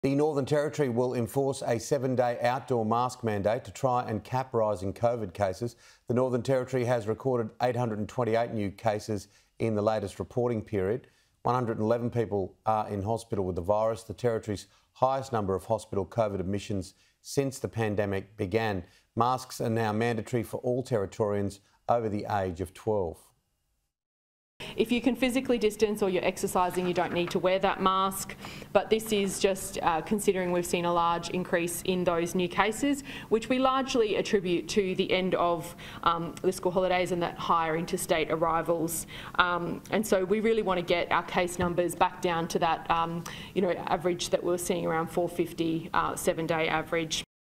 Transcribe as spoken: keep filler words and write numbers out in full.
The Northern Territory will enforce a seven-day outdoor mask mandate to try and cap rising COVID cases. The Northern Territory has recorded eight hundred twenty-eight new cases in the latest reporting period. one hundred eleven people are in hospital with the virus, the Territory's highest number of hospital COVID admissions since the pandemic began. Masks are now mandatory for all Territorians over the age of twelve. If you can physically distance or you're exercising, you don't need to wear that mask. But this is just uh, considering we've seen a large increase in those new cases, which we largely attribute to the end of um, the school holidays and that higher interstate arrivals. Um, and so we really want to get our case numbers back down to that, um, you know, average that we were seeing around four fifty, uh, seven-day average.